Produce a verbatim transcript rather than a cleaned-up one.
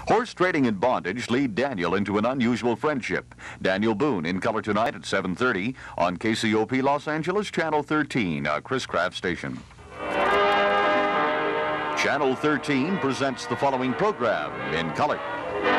Horse trading and bondage lead Daniel into an unusual friendship. Daniel Boone in color tonight at seven thirty on K C O P Los Angeles, Channel thirteen, a Chris Kraft station. Channel thirteen presents the following program in color.